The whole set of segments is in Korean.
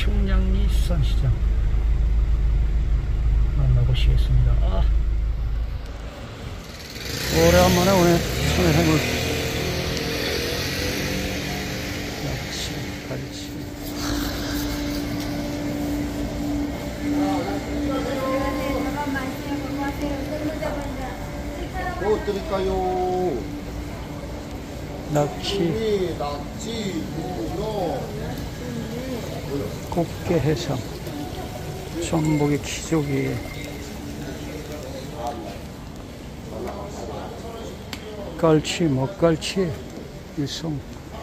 청량리 수산시장 만나보시겠습니다. 오래간만에 오네. 손에 해물 낙지, 갈치. 뭐 드릴까요? 낙지, 문어, 꽃게, 해삼, 전복에 키조개, 갈치, 먹갈치, 일송,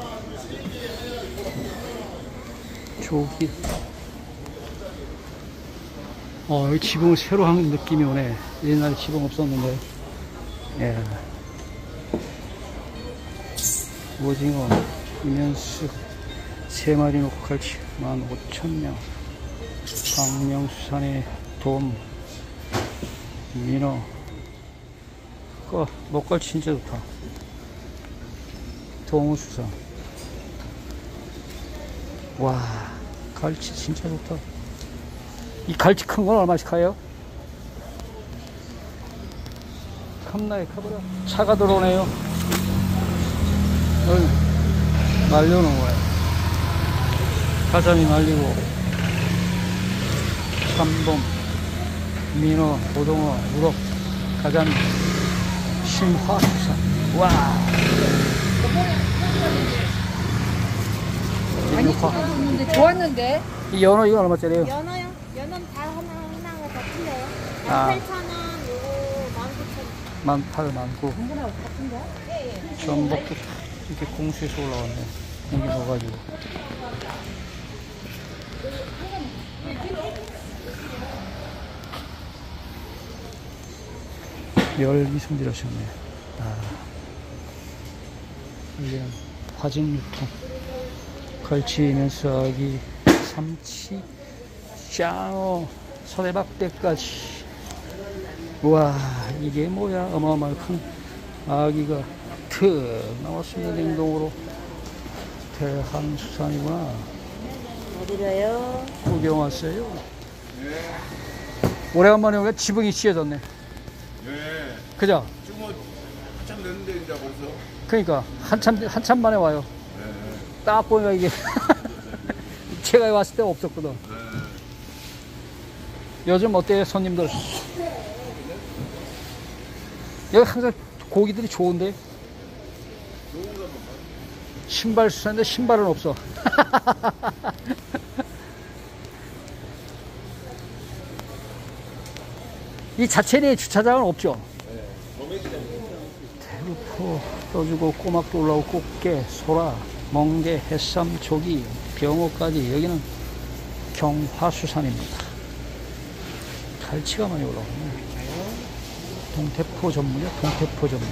조기. 여기 지붕을 새로 한 느낌이 오네. 옛날에 지붕 없었는데. 예. 오징어, 이면수, 3마리 놓고 갈치 15,000명. 광명수산의 돔, 민어. 먹갈치 진짜 좋다. 동우수산. 와, 갈치 진짜 좋다. 이 갈치 큰 건 얼마씩 가요? 컵라에 카보라. 차가 들어오네요. 말려놓은 거야. 가자미 말리고, 참돔, 민어, 고등어, 우럭, 가자미, 신화수산. 와! 많이 찍어줬는데 좋았는데. 이 연어 이거 얼마짜리예요? 연어요? 연어는 다 하나하나가 다 틀려요. 아. 8,000원, 요거 19,000원. 18,000원. 전부나고 같은데? 예. 전복도 이렇게 공수해서 올라왔네. 고기 넣어가지고. 멸 미성질하셨네. 이게 화진 유통. 갈치, 면수아기, 삼치, 짱어, 서대박대까지. 우와, 이게 뭐야. 어마어마한 큰 아기가 툭 나왔습니다. 냉동으로. 대한수산이구나. 어디가요? 구경 왔어요. 오래간만에 오니까 지붕이 씌어졌네. 예. 그죠? 지금 뭐 한참 됐는데 이제 벌써. 그러니까 한참 만에 와요. 예. 딱 보니까 이게 제가 왔을 때 없었거든. 예. 요즘 어때요, 손님들? 여기 항상 고기들이 좋은데. 신발 수산인데 신발은 없어. 이 자체에 주차장은 없죠. 대구포 떠주고 꼬막도 올라오고 꽃게, 소라, 멍게, 해삼, 조기, 병어까지. 여기는 경화수산입니다. 갈치가 많이 올라오네. 동태포 전문이야. 동태포 전문.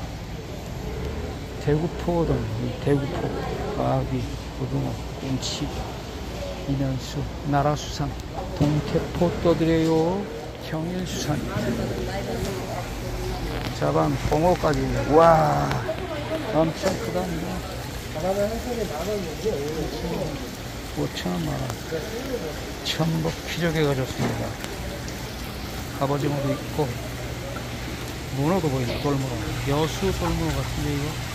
대구포든 대구포, 아귀, 고등어, 꽁치, 이면수, 나라수산, 동태포 떠드려요. 경일수산, 자반, 봉어까지. 와, 엄청 크다. 5,000원 만원. 전복 피조개가 좋습니다. 갑오징어도 있고, 문어도 보이네. 돌문어, 여수 돌문어 같은데 이거.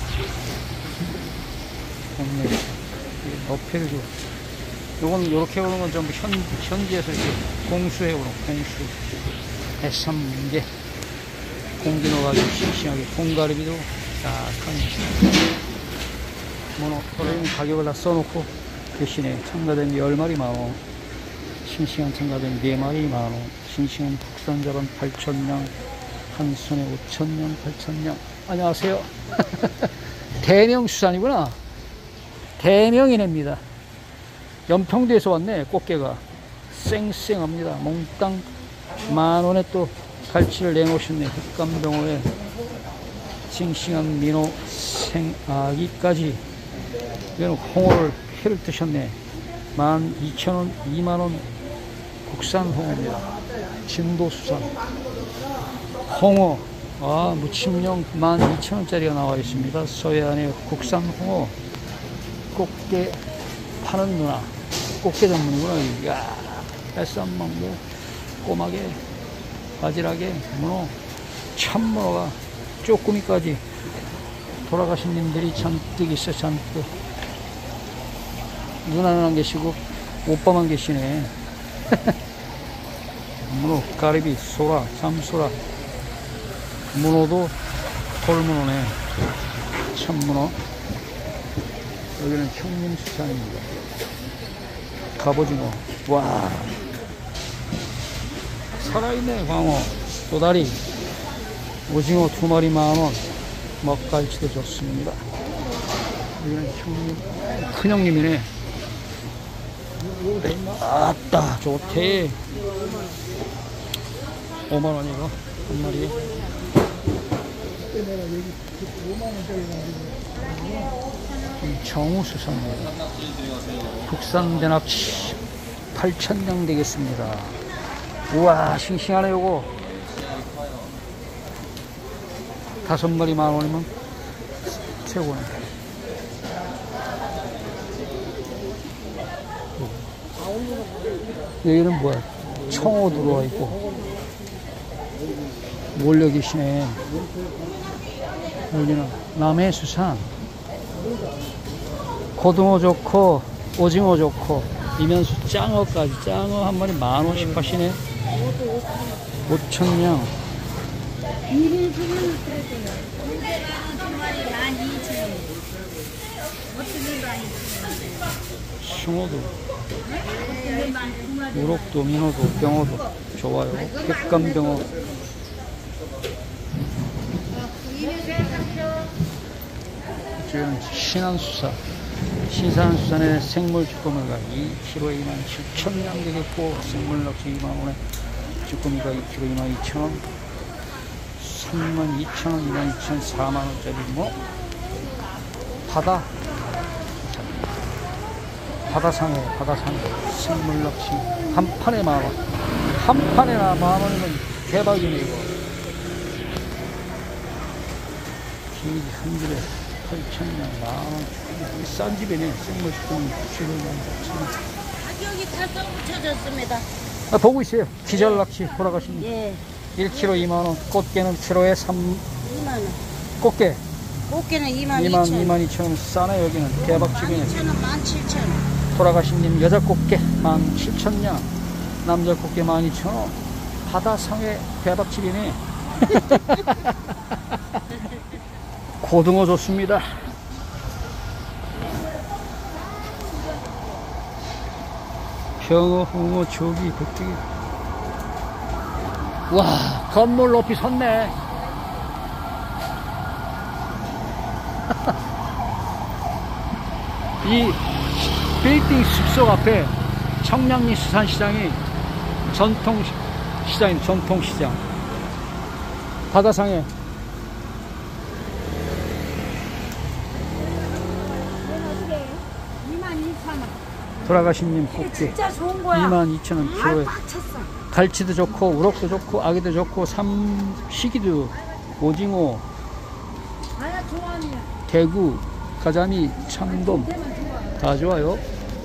동네 어패를 줘. 요건 요렇게 오는 건 전부 현지에서 이렇게 공수해 오는 공수. 해삼게 공기 넣어가지고 싱싱하게. 공가리비도 약간 문어. 그러면 가격을 다 써놓고 대신에 참가뱀이 10마리 만원, 싱싱한 참가뱀 4마리 만원, 싱싱한 국산자반 8,000냥, 한 손에 5,000냥, 8,000냥. 안녕하세요. 대명수산이구나. 대명이냅니다. 연평도에서 왔네. 꽃게가 쌩쌩합니다. 몽땅 만원에 또 갈치를 내놓으셨네. 흑감병어에 싱싱한 민어, 생아기까지. 이거는 홍어를 회를 뜨셨네. 12,000원, 2만원 국산 홍어입니다. 진도수산 홍어. 무침용 12,000원짜리가 나와 있습니다. 서해안의 국산 홍어. 꽃게 파는 누나. 꽃게 전문이구나. 이야, 햇삼 망고, 꼬막에, 바지락에, 문어, 참문어가, 쪼꾸미까지 돌아가신 님들이 잔뜩 있어, 잔뜩. 누나는 안 계시고, 오빠만 계시네. 문어, 가리비, 소라, 잠소라. 문어도 돌문어네. 참문어. 여기는 형님수산입니다. 갑오징어. 와, 살아있네. 광어, 도다리, 오징어 2마리 10,000원. 먹갈치도 좋습니다. 여기는 형님, 큰형님이네. 아따, 좋대. 5만원이가 한 마리에. 정우수산입니다. 국산 대낙지 8,000장 되겠습니다. 우와, 싱싱하네. 요거 5마리 10,000원이면 최고네. 여기는 뭐야? 청어 들어와 있고 몰려 계시네. 여기는 남해수산. 고등어 좋고 오징어 좋고 이면수 짱어까지. 짱어 한 마리 10,000원씩 하시네. 5,000냥. 숭어도, 우럭도, 민어도, 병어도 좋아요. 백감병어. 지금 신안수산. 신산수산의 생물 쭈꾸미가 2kg에 27,000원 되겠고, 생물 낚시 2만원에 쭈꾸미가 2kg 22,000원, 32,000원, 22,000원, 4만원짜리 뭐 바다상에 생물 낚시 한 판에 10,000원. 한 판에 10,000원이면 대박이네 이거. 기기 한 집에 8,000원, 10,000원. 싼 집이네. 생물 쭈꾸미 7,000원. 가격이 다 써붙여졌습니다. 아, 보고 있어요. 기절 낚시 돌아가시는. 예. 1kg 2만원, 꽃게는 키로에 2만원. 꽃게 꽃게는 22,000원. 22,000원. 싸네. 여기는 대박집이네. 12,000원, 17,000원. 돌아가신 님 여자 꽃게 17,000원, 남자 꽃게 12,000원. 바다상의 대박집이네. 고등어 좋습니다. 병어, 홍어, 조기, 격투기. 와, 건물 높이 섰네. 이 빌딩 숲속 앞에 청량리 수산시장이 전통시장입니다. 전통시장. 바다상에 어떻게 22,000원. 돌아가신 님 꽃게 진짜 좋은 거야. 22,000원 키로에. 꽉 찼어. 갈치도 좋고 우럭도 좋고 아기도 좋고 시기도, 오징어, 아야 좋아하네. 대구, 가자미, 참돔 다 좋아요.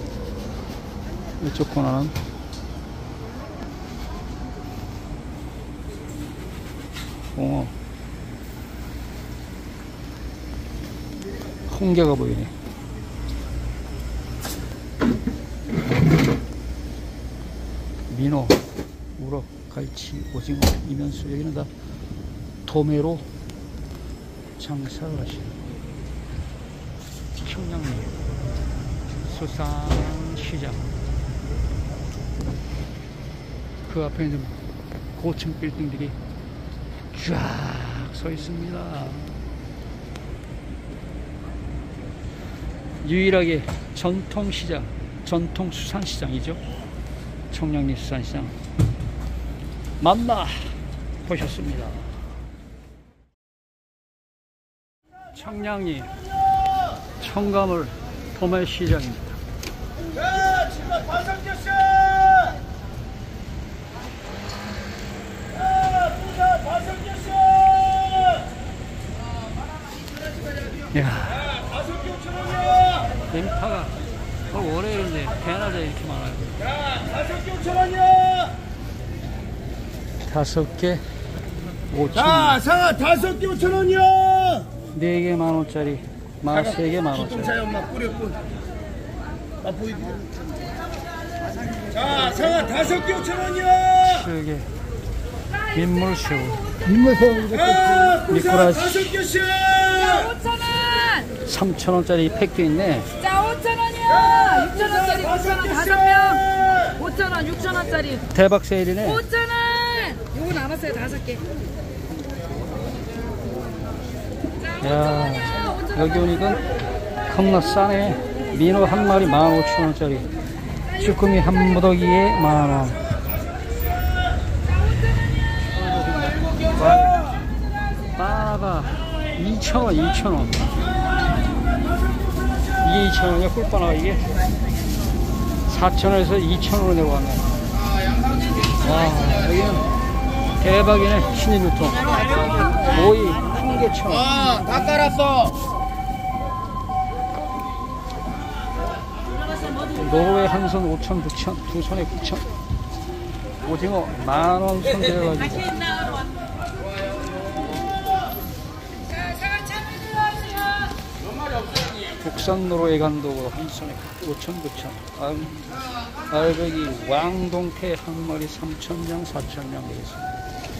이쪽 코너는 홍어, 홍게가 보이네. 민어, 우럭, 갈치, 오징어, 이면수. 여기는 다 도매로 장사를 하시는 청량리 수산시장. 그 앞에는 고층 빌딩들이 쫙 서 있습니다. 유일하게 전통시장, 전통수산시장이죠. 청량리 수산시장 만나 보셨습니다. 청량리 청가물 도매시장입니다. 이야, 인파가 월요일인데 배나자 이렇게 많아요. 자, 5개 5,000원이요. 5개 5,000원. 자, 상아 5개 5,000원이요. 4개 10,000원짜리. 3개 10,000원짜리. 자, 엄마 뿌려. 맛보이게. 자, 상아 5개 5,000원이요. 7개. 민물새우. 자, 미꾸라지. 5개씩. 5,000원! 3,000원짜리 팩도 있네. 자, 5,000원이요! 6,000원짜리 5,000원 5명! 5,000원, 6,000원짜리 대박 세일이네. 5,000원! 요거 남았어요, 5개. 야, 여기 오니까 겁나 싸네. 민어 한 마리 15,000원짜리. 쭈꾸미 한 무더기에 10,000원. 바나가 2,000원, 2,000원. 이게 2,000원이야, 꿀바나가 이게. 4,000원에서 2,000원으로 내려왔네. 와, 여기는 대박이네, 신일유통. 오이 한 개 1,000원. 다 깔았어. 노르웨이 한 손 5,000, 9,000, 두 손에 9,000. 오징어 10,000원 손 들여가지고. 국산 노르웨이 간독으로 한 손에 5,000, 9,000. 알배기 왕동태 한 마리 3,000냥, 4,000냥 되겠습니다.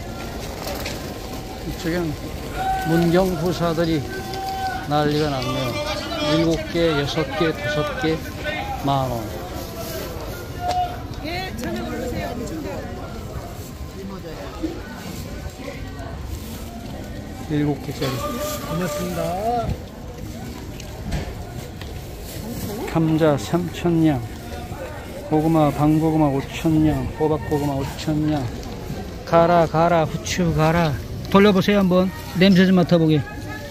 이쪽엔 문경부사들이 난리가 났네요. 7개, 6개, 5개 10,000원. 예, 전혀 모르세요. 7개짜리. 고맙습니다. 감자 3,000냥, 고구마, 방고구마 5,000냥, 호박고구마 5,000냥. 가라, 후추 가라. 돌려보세요, 한번. 냄새 좀 맡아보게.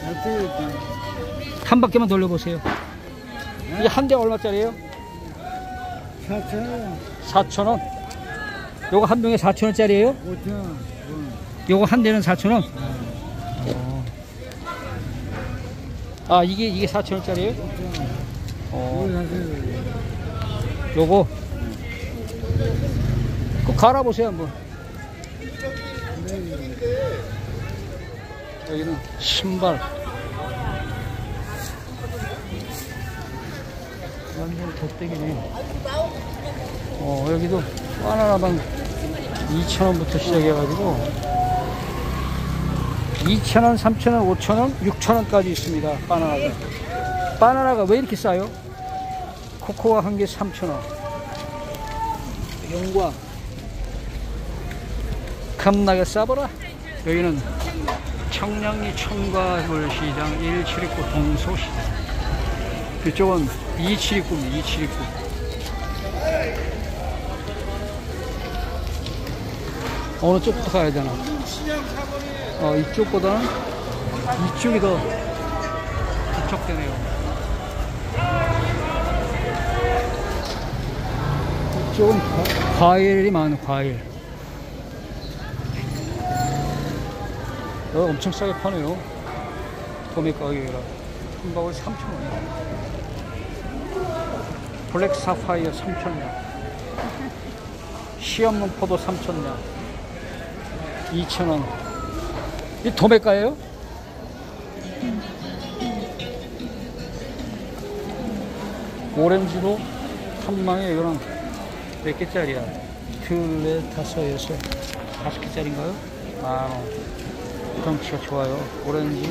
한 바퀴만 돌려보세요. 이게 한 대 얼마짜리예요? 4,000원. 4,000원? 요거 한 병에 4,000원짜리예요? 5,000원. 요거 한 대는 4,000원? 아, 이게 4,000원짜리예요? 요거 그거 갈아보세요 한번. 여기는 신발 완전 덧대기네. 여기도 바나나만 2,000원부터 시작해가지고 2,000원, 3,000원, 5,000원, 6,000원까지 있습니다. 바나나가 왜 이렇게 싸요? 코코아 한 개 3,000원. 영광 겁나게 싸버라. 여기는 청량리 청과물시장 1729 동소시장. 그쪽은 2729. 어느 쪽부터 가야 되나? 이쪽보다는 이쪽이 더 부쩍되네요. 이쪽은 과일이 많아요. 과일. 엄청 싸게 파네요. 도매 가격이라. 한 바구니 3,000원이에요. 블랙 사파이어 3,000원. 시없는 포도 3,000원. 2,000원. 이 도매가예요? 오렌지도 한 망에 이거는 몇 개짜리야? 둘, 넷, 다섯, 여섯, 5개짜리인가요? 10,000원. 덩치가 좋아요. 오렌지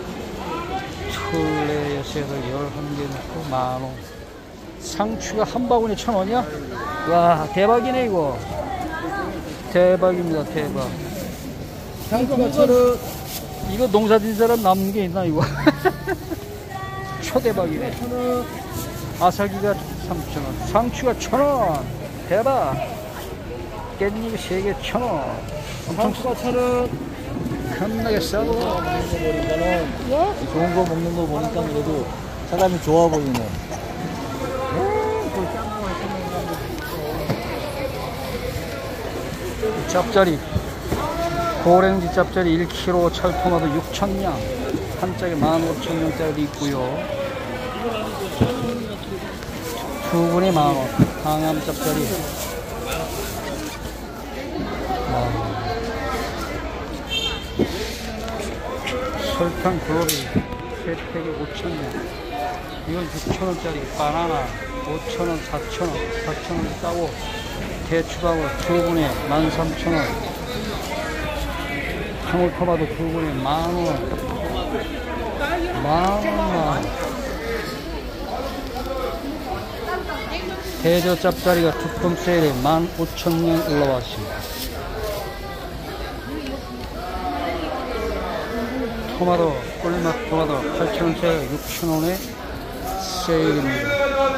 둘, 넷, 여섯, 여덟, 11개 넣고 10,000원. 상추가 한 바구니 1,000원이야? 와, 대박이네 이거. 대박입니다. 대박. 상추가 1,000원. 이거 농사진 사람 남는 게 있나 이거? 초대박이네. 아삭이가 3,000원. 상추가 1,000원. 대박. 깻잎이 3개 1,000원. 상추가 1,000원. 겁나게 싸고. 좋은 거 먹는 거 보니까 그래도 사람이 좋아 보이네. 짭짜리. 고랭지 짭짜리 1kg 찰토마토 6,000냥. 한 짝에 15,000원짜리 있고요. 두 분에 만원. 항암 짭짜리. 설탕 글로리 세 팩에 5,000원. 이건 6,000원짜리 바나나 5,000원, 4,000원, 4,000원 싸고 대추가고 두 분에 13,000원. 방울토마토 두 분에 만원. 만원. 대저 짭짜리가 특품 세일에 15,000원 올라왔습니다. 토마토, 꿀맛 토마토 8,000원짜리 6,000원에 세일입니다.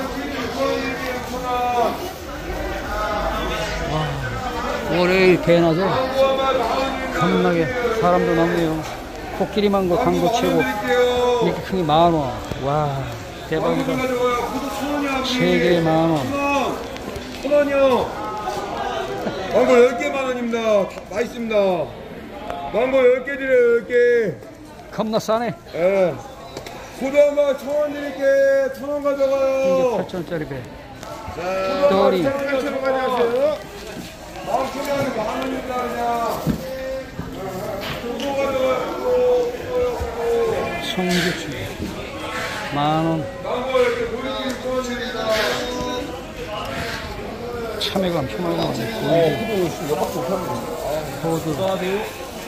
와, 월요일 개나죠? 겁나게 사람도 많네요. 코끼리 망고 당도 최고. 이렇게 큰 게 만원. 와, 대박이다. 3개에 만원. 1,000원이요. 망고 10개 만원입니다. 맛있습니다. 망고 10개 드려요, 10개. 겁나 싸네. 예. 고등어만 1,000원 드릴게. 1,000원 가져가요. 8,000원짜리 배. 자, 또리. 8,000원 가져가세요. 망고는 만원입니다, 그냥. 요거 가져가요. 송주추 만원. 망고 10개 보리김 1,000원 드립니다. 참외감, 참외감. 호두.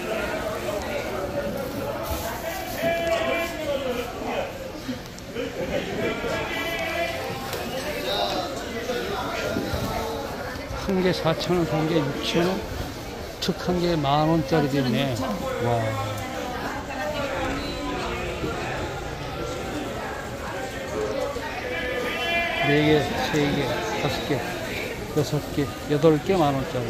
한 개 4,000원, 한 개 6,000원, 특 한 개 만원짜리도 있네. 와. 네 개, 세 개, 5개, 6개, 8개 만원짜리.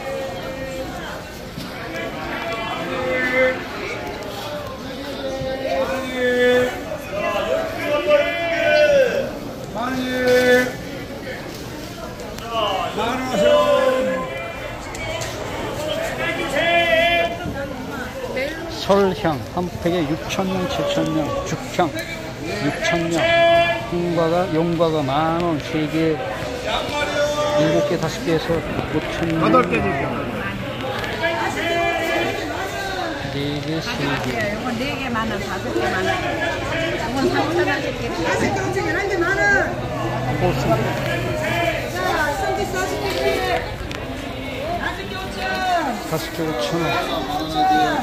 설향 한 팩에 6,000원, 7,000원, 죽향 6,000원, 용과가 만원, 3개, 7개, 5개에서 5,000원. 8개 드릴게요. 4개, 3개. 이건 4개 만원, 5개 만원. 이건 3,000원씩 드릴게요. 5개 5천 1개 만원. 고수. 자, 성지 40개. 5개 5,000원.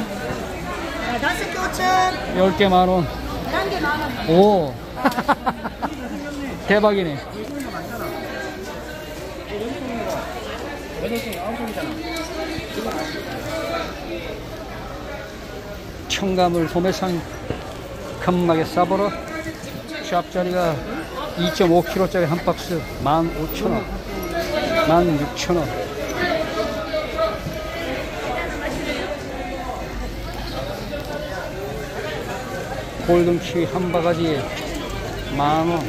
5개 5천. 10개 만원. 11개 만원. 오. 대박이네. 청가물 소매상 겁나게 싸버려. 샵짜리가 2.5kg짜리 한 박스 15,000원, 16,000원. 골든키위 한 바가지에 만원.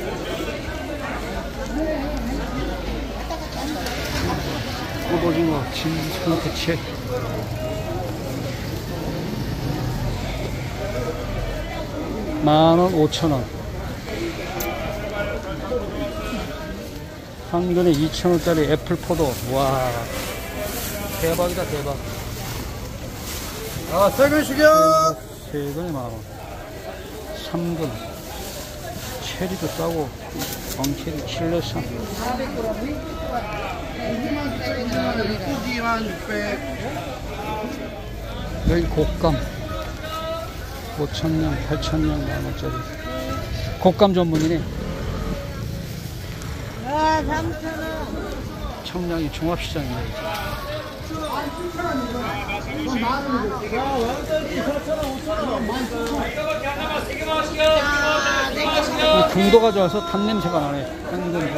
꼬도징어 진성대체 만원 5,000원. 한근에 2,000원짜리 애플포도. 와, 대박이다 대박. 아, 세근 숙여. 세근에 만원. 3근 체리도 싸고 왕체리 칠레산. 고기만 600. 여기 곶감 5,000원, 8,000원, 만원짜리. 곶감 전문이네. 아, 3,000원. 청량이 종합시장이네. 이 궁도 가져와서 탄냄새가 나네. 당근,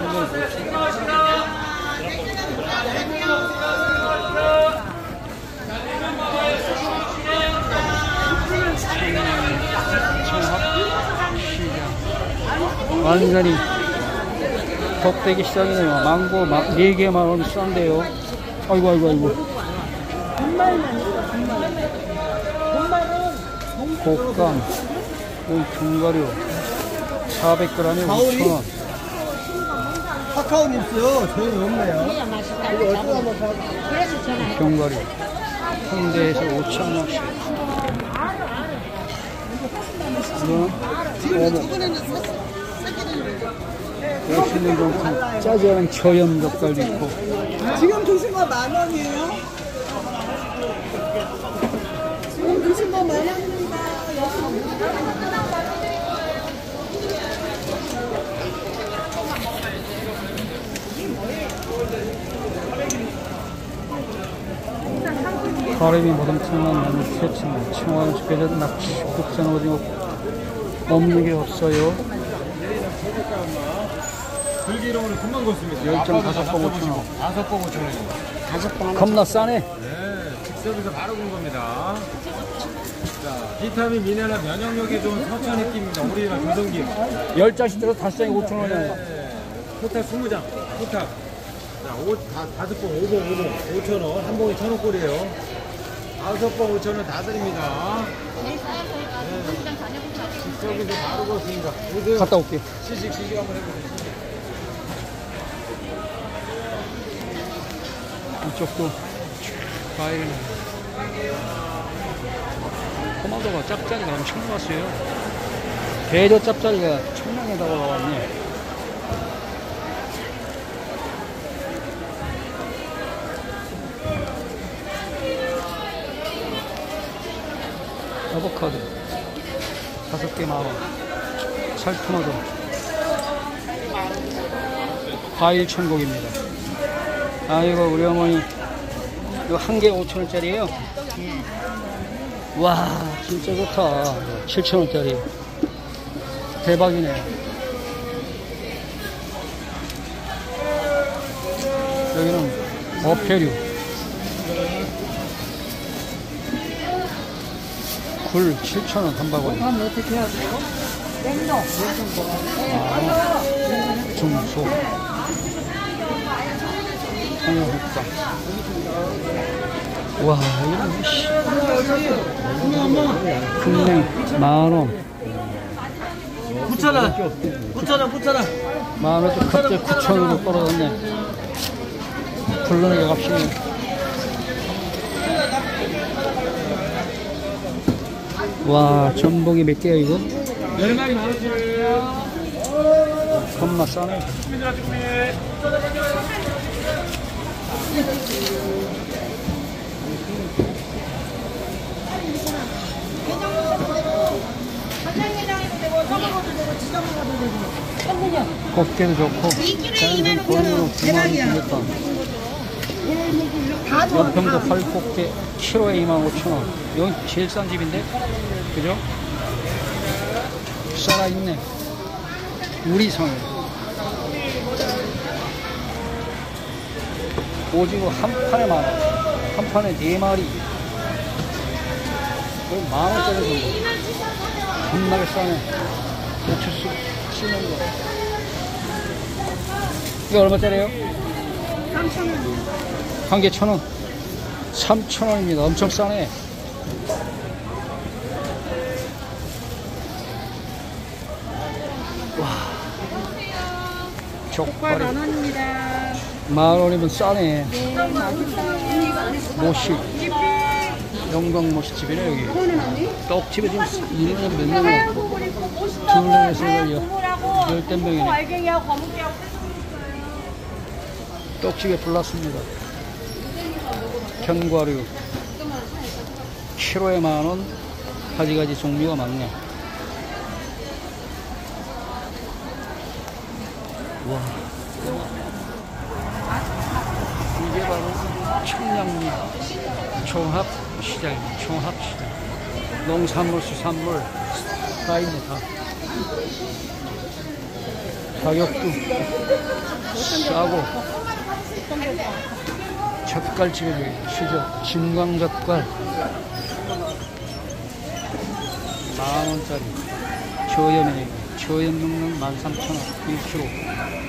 완전히 덕대기 시장이네요. 망고 4개 만원 싼데요. 아이고. 곶감, 여기 견과류 400g에 5,000원. 카카오 닙스 저희는 없네요. 그래야 맛있다고 잡은 거. 그래서 전화해. 견과류 홍대에서 5,000원씩. 이거는 멋있는 좀 짜지 않은 저염 젓갈도 있고. 지금 드신 거 10,000원이에요? 지금 드신 거 10,000원입니다. 가래비 모듬탕은 나는 세층 청와대 집에서 낚시 국산 오징어 없는 게 없어요. 들기름으로 금방 걷습니다. 열정 5번 5,000원. 5번 5,000원입니다. 겁나 싸네. 네, 즉석에서 바로 군 겁니다. 자, 비타민, 미네랄, 면역력이 좋은 서천 입기입니다. 오리지널 조선김. 10잔씩 들어서 5장에 5,000원이야. 네, 포탑 20장. 포탑. 자, 5번 5,000원. 한 봉이 1,000원꼴이에요. 5번 5,000원 다 드립니다. 네, 즉석에서 바로 걷습니다. 오세요. 갔다 올게. 시식 한번 해보세요. 이쪽도 과일이네. 토마토가 짭짜리가 엄청 나왔어요. 대저 짭짜리가 청량에다가 나왔네. 아보카도 5개 10,000원. 찰토마토 과일 천국입니다. 아, 이거 우리 어머니 이거 한 개 5,000원짜리예요. 와, 진짜 좋다. 7,000원짜리 대박이네. 여기는 어패류 굴 7,000원 한 바구니. 어떻게 해야 돼요? 냉동. 중소 청양국밥. 와, 이거 씨. 금냉 10,000원. 9,000원. 9,000원. 10,000원 좀 갑자기 9,000원으로 떨어졌네. 불러내게 값이네. 와, 전복이 몇 개야 이거? 10마리 10,000원이에요. 겁나 싸네. 곱게도 좋고 자연산 골무로 9만원 주겠다. 연평도 활곡게 키로에 25,000원. 여기 제일 싼 집인데? 그죠? 살아있네. 우리성에 오징어 한 판에 10,000원. 한 판에 4마리. 거의 10,000원짜리 정도. 겁나게 싸네. 고추수 찌는 거. 이거 얼마짜리예요? 3,000원. 한 개 1,000원. 3,000원입니다. 엄청 싸네. 와. 족발이 10,000원입니다. 10,000원이면 싸네. 네, 맛있어요. 모시. 영광 모시집이네 여기. 떡집에 지금 1년에 몇 명이 왔고 둘레에서 열댓 명이네. 떡집에 불났습니다. 견과류 키로에 10,000원. 가지가지 종류가 많네. 와, 이게 바로 청량리 종합시장입니다. 종합시장. 농산물, 수산물 다 있네, 다. 가격도 싸고. 젓갈집에 시죠. 진광젓갈 10,000원짜리. 저염이네. 저염 먹는 13,000원 1kg.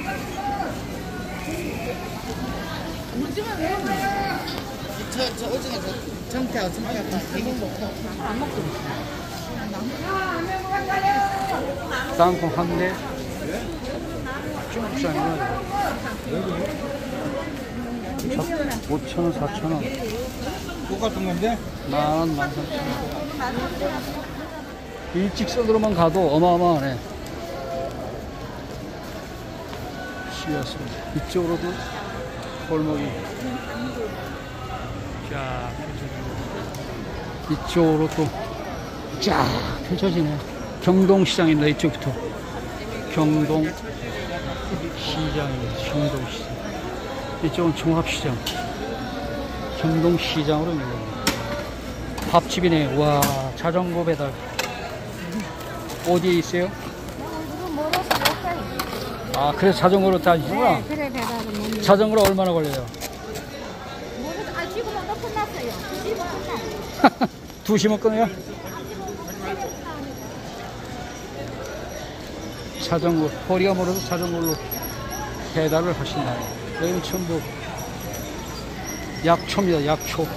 저 오징어 정태하고 이거 먹고 안 먹고. 땅콩 한 대 중국산이구나. 5,000원, 4,000원. 똑같은 건데? 10,000원, 13,000원. 일직선으로만 가도 어마어마하네. 씨앗은 이쪽으로도 골목이. 자, 이쪽으로 또 쫙 펼쳐지네. 경동시장입니다. 이쪽부터. 경동시장입니다. 경동시장. 이쪽은 종합시장. 경동시장으로 있는 밥집이네. 와, 자전거 배달. 어디에 있어요? 아, 그래서 자전거로 다니시구나. 네, 그래 배달은 못. 자전거로 얼마나 걸려요? 아, 지금은 더 끝났어요. 지금 끝났어요. 2시면 끊어요? 자전거, 허리가 멀어서 자전거로 배달을 하신다. 여기는 전부 약초입니다. 약초.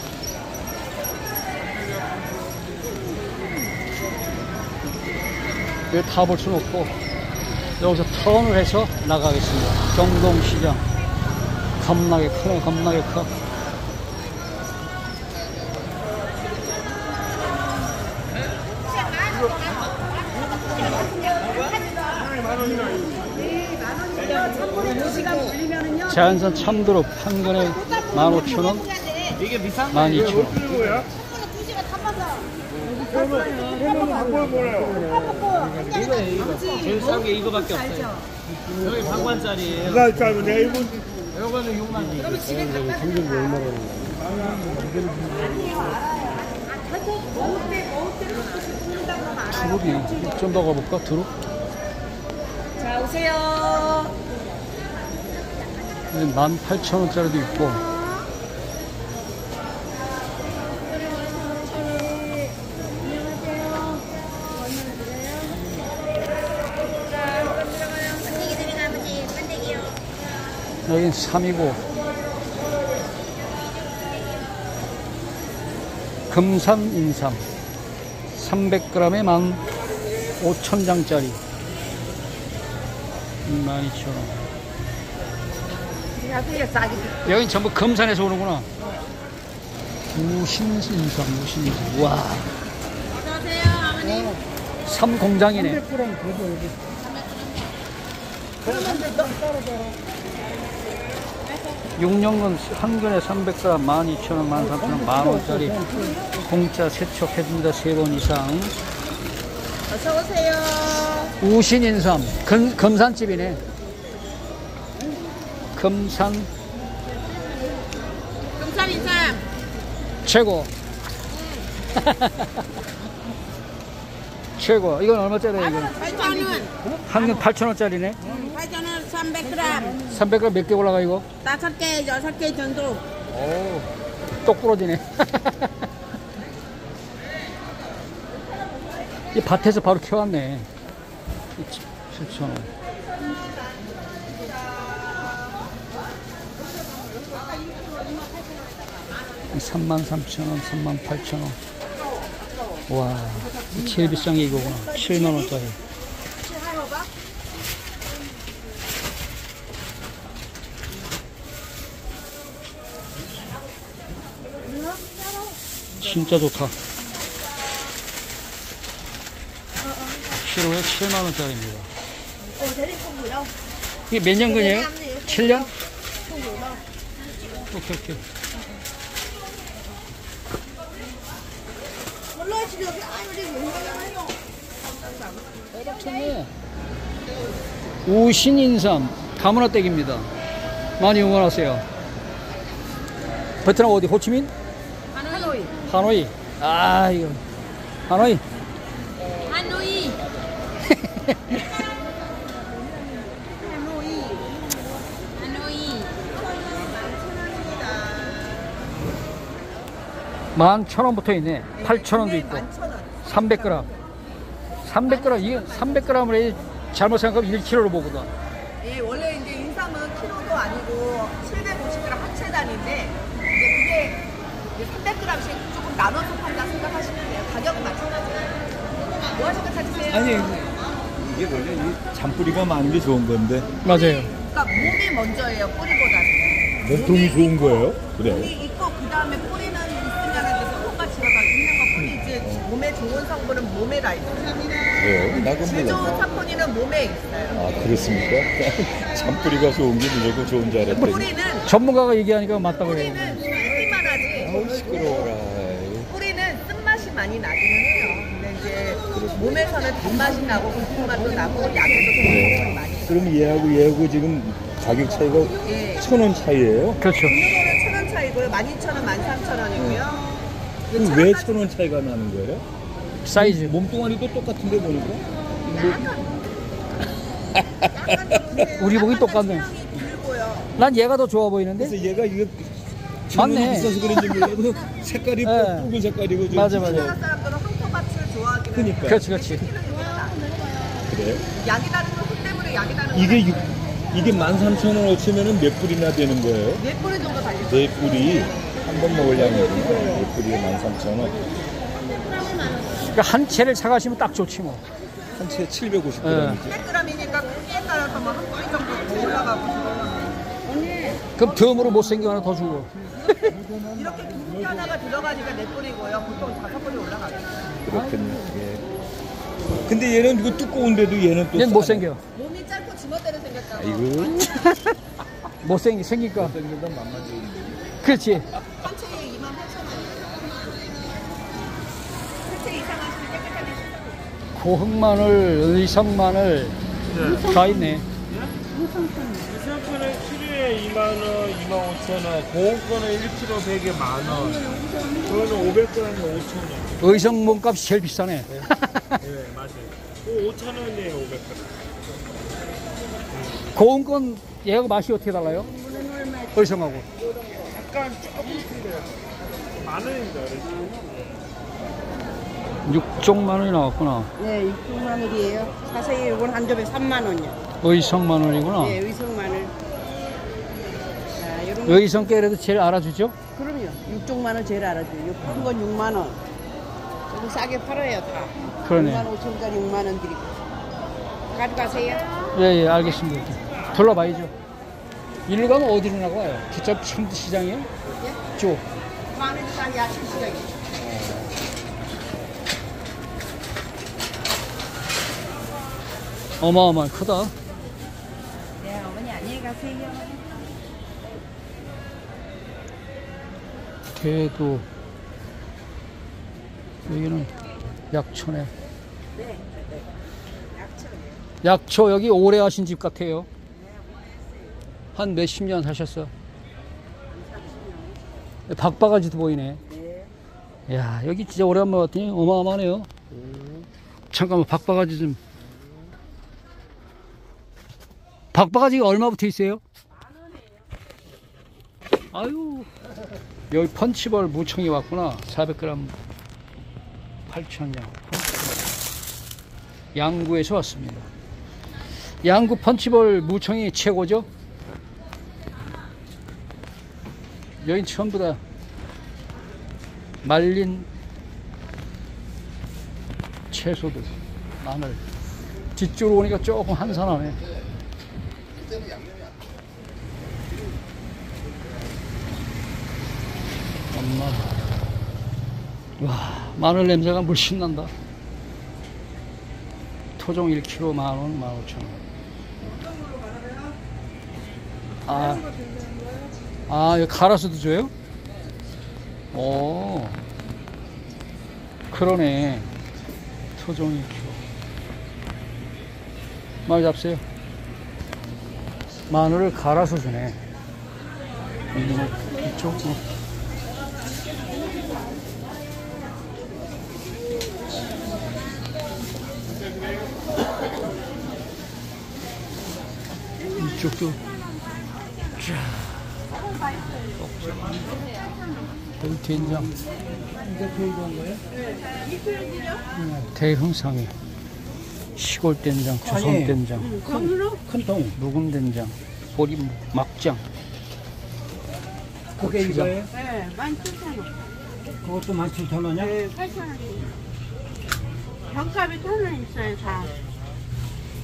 여기 다 볼 수는 없고 여기서 턴을 해서 나가겠습니다. 경동시장. 겁나게 크네. 겁나게 커. 자연산 참두릅 한 근에 15,000원, 12,000원. 제일 싼 게 이거밖에 없어요. 여기 방관짜리예요. 누가 짧은 내 이분 이거는 6만 원. 두릅이 좀 더 가볼까? 두릅? 자, 오세요. 18,000원짜리도 있고. 여긴 3이고. 금산 인삼 300g에 15,000장짜리 22,000원. 여긴 전부 금산에서 오는구나. 무신인삼, 무신인삼. 와. 어서오세요, 아버님. 삼공장이네. 육년근 한 근에 300g 12,000원, 13,000원, 만원짜리 공짜 세척해줍니다. 3번 이상. 어서오세요. 우신인삼, 금산집이네. 금산 금산인삼. 최고. 최고. 이건 얼마짜리예요? 이건 8,000원. 한 근 8,000원짜리네. 8,000원 300g. 300g 몇 개 올라가 이거? 5개, 6개 정도. 오, 똑 부러지네. 이 밭에서 바로 캐왔네. 7,000원. 이 33,000원, 38,000원. 와, 제일 비싼 게 이거구나. 7만원짜리. 진짜 좋다. 키로에 7만원짜리입니다. 이게 몇 년근이에요? 7년? 오케이. 우신인삼 가문화댁입니다. 많이 응원하세요. 베트남 어디? 호치민? 하노이. 하노이. 아, 이거 하노이. 하노이. 11,000원부터 있네. 8,000원도 있고. 300g. 300g, 이게 300g을 잘못 생각하면 1kg로 보거든. 예, 원래 이제 인삼은 키로도 아니고 750g 한 채단인데 이제 그게 300g씩 조금 나눠서 판다 생각하시면 돼요. 가격은 마찬가지예요. 뭐 하실 거 찾으세요? 아니 이게 원래 이 잔뿌리가 많은 게 좋은 건데. 맞아요. 그러니까 몸이 먼저예요. 뿌리보다는. 몸통이 좋은 거예요? 그래. 몸이 있고 그 다음에 뿌리는 있으면 이제 손가치가 더 있는 거 뿌리 이제 몸에 좋은 성분은 몸에 다 있어요. 왜요? 나그 질 좋은 몰라. 사포닌은 몸에 있어요. 아 그렇습니까? 잔뿌리가 좋은 게 무조건 좋은 줄 알았더니. 뿌리는 전문가가 얘기하니까 맞다고 그래요. 뿌리는 씹기만 하지. 아우 시끄러워라. 뿌리는 쓴맛이 많이 나기는 해요. 근데 이제 몸에서는 단맛이 나고 깊은 맛도 나고 약에도 성분이 많이 들어요. 그럼 얘하고 지금 가격 차이가 예. 1,000원 차이예요? 그렇죠. 금액으로는 1,000원 차이고요. 12,000원, 13,000원이고요. 그럼 왜 1,000원 차이가 나는 거예요? 사이즈. 몸뚱아리도 똑같은데 보니까? 우리 보기 똑같네. 길고요. 난 얘가 더 좋아 보이는데? 그래서 얘가 이거 맞네. 비싸서 그런지 몰라도 색깔이 네. 붉은 색깔이고 좀 맞아, 우리나라 맞아. 사람들은 황토밭을 좋아하기는 그러니까. 해요. 그렇지, 그렇지. 그래. 약이 다른 건 흙 때문에 약이 다른 건 이게 13,000원 치면은 몇 뿌리나 되는 거예요? 4뿌리 정도 달리죠. 4뿌리 한 번 먹을 양이구나. 4뿌리에 13,000원. 그러니까 한 채를 사가시면 딱 좋지 뭐. 한 채에 750g이지. 100g이니까 크기에 따라서 뭐 한 뿌리 정도 더 올라가고 그럼 덤으로 못생겨 하나 더 주고. 이렇게 두개 하나가 들어가니까 4뿌리고요. 보통 5뿌리 올라가요. 그렇군요. 예. 근데 얘는 이거 두꺼운데도 얘는 또 얘는 못생겨. 몸이 짧고 지멋대로 생겼다고. 이거 생기니까. 생긴다 만만지. 그렇지. 한 채에 28,000원이에요. 한 채 이상 하시면 깨끗하게 씻어요. 고흥마늘, 의성마늘 다 있네. 이상권은 키로에 2만원, 25,000원, 고흥권은 1kg 100에 만원, 그거는 500g에 5,000원. 의성 몸값이 제일 비싸네. 네, 맞아요. 5,000원이에요, 500g. 고흥건 얘하고 맛이 어떻게 달라요? 의성하고. 약간 조금 틀려요. 만원입니다, 그래서. 육종 마늘이 나왔구나. 네, 육종 마늘이에요. 자세히 이건 한 접에 3만 원이요. 의성 마늘이구나. 네, 의성 마늘. 자, 이런 거 의성께 그래도 제일 알아주죠? 그럼요. 육종 마늘 제일 알아줘요. 큰 건 6만 원. 조금 싸게 팔아요, 다. 그러네. 6만 5천원짜리 6만 원 드리고. 가져가세요. 예, 예, 알겠습니다. 둘러봐야죠. 일로 가면 어디로 나가요? 기차 시장이에요? 쭉. 마늘이가 야식 시장이에요. 어마어마하게 크다. 네, 어머니 안녕히 가세요. 대도. 여기는 약초네. 네, 약초예요. 약초 여기 오래 하신 집 같아요. 한 몇십 년 하셨어. 박바가지도 보이네. 네. 야, 여기 진짜 오래간만에 왔더니 어마어마하네요. 잠깐만, 박바가지 좀. 박바가지가 얼마부터 있어요? 아유, 여기 펀치볼 무청이 왔구나. 400g 8,000원. 양구에서 왔습니다. 양구 펀치볼 무청이 최고죠? 여긴 전부 다 말린 채소들, 마늘. 뒤쪽으로 오니까 조금 한산하네. 엄마. 와, 마늘 냄새가 물씬 난다. 토종 1kg 10,000원, 15,000원. 아, 여기 갈아서도 줘요? 오, 그러네. 토종 1kg. 마늘 잡세요. 마늘을 갈아서 주네. 이쪽. 이쪽도. 자. 여기 된장. 이게 제일 좋은 거예요? 네. 대흥상에 시골 된장, 조선 된장, 큰 통, 묵은 된장, 보리 막장. 그게 이거예요? 네, 17,000원. 그것도 17,000원이야? 네, 8,000원. 병값이 1,000원 있어요, 다.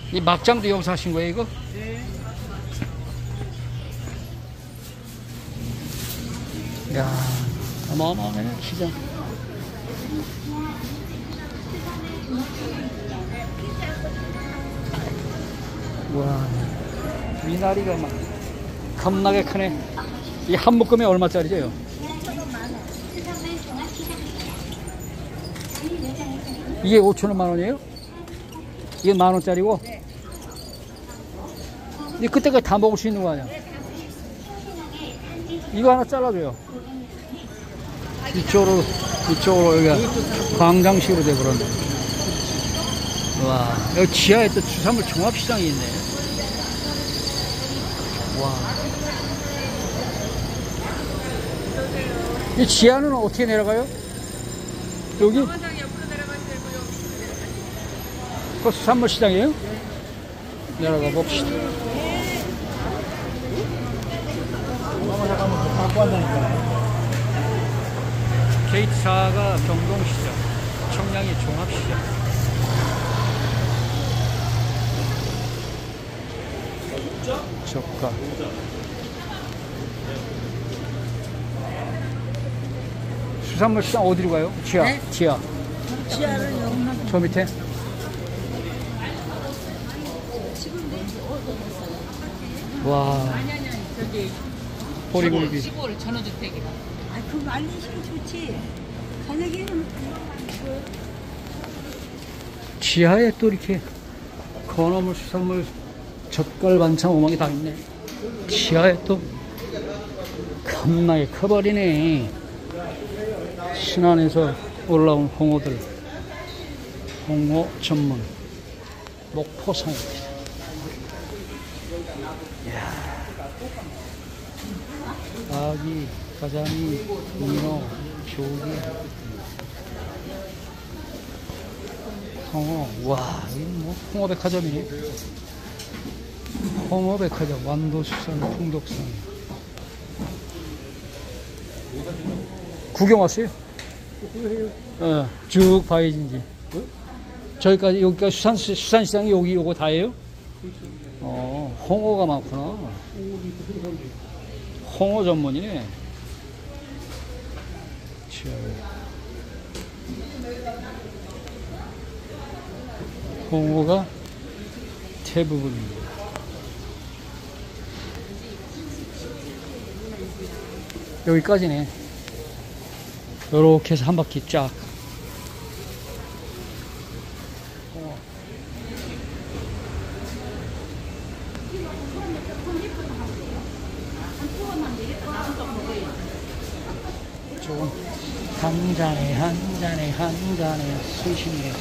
이 막장도 여기서 하신 거예요, 이거? 네. 야, 어마어마하네, 시장. 와, 미나리가 막 겁나게 크네. 이 한 묶음에 얼마짜리죠? 이게 5,000원, 10,000원이에요? 이게 10,000원짜리고? 근데 그때까지 다 먹을 수 있는 거 아니야? 이거 하나 잘라줘요. 이쪽으로 여기가 광장식으로 돼버렸네. 와, 여기 지하에 또 수산물 종합시장이 있네. 와. 이 지하는 어떻게 내려가요? 여기? 그 수산물 시장이에요? 내려가 봅시다. 게이트 4가 경동시장, 청량리 종합시장. 저가. 수산물 시장 어디로 가요? 지하. 네? 지하. 지하는 여기만. 저 밑에. 와. 보리굴비. 시골 전원주택이라. 아, 그 말리시기 좋지. 저녁에는 지하에 또 이렇게 건어물, 수산물, 젓갈, 반찬, 오막이 다 있네. 지하에 또 겁나게 커버리네. 신안에서 올라온 홍어들. 홍어 전문 목포상입니다. 이야. 아기, 가자미, 민어, 조기, 홍어. 와, 이 뭐 홍어백화점이네. 홍어백화점, 완도수산, 풍덕산. 구경 왔어요? 쭉 봐야지. 저기까지, 여기까지 수산시장이 여기 요거 다예요? 홍어가 많구나. 홍어 전문이네. 홍어가 대부분입니다. 여기까지네. 요렇게 해서 한 바퀴 쫙. 조금 한 잔에 수시네.